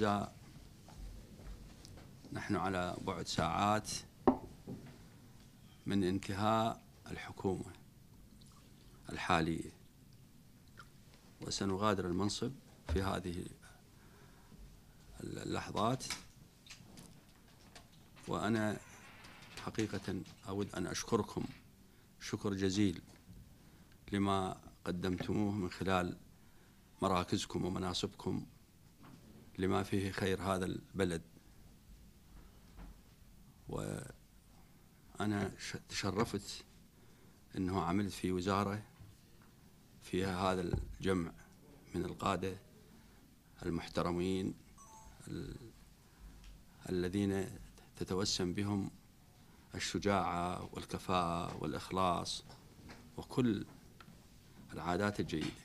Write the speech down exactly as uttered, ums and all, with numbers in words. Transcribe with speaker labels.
Speaker 1: الأعزاء، نحن على بعد ساعات من انتهاء الحكومة الحالية، وسنغادر المنصب في هذه اللحظات. وأنا حقيقة أود أن أشكركم شكر جزيل لما قدمتموه من خلال مراكزكم ومناصبكم لما فيه خير هذا البلد. وأنا تشرفت أنه عملت في وزارة فيها هذا الجمع من القادة المحترمين الذين تتوسم بهم الشجاعة والكفاءة والإخلاص وكل العادات الجيدة.